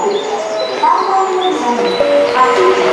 3番乗り場に発車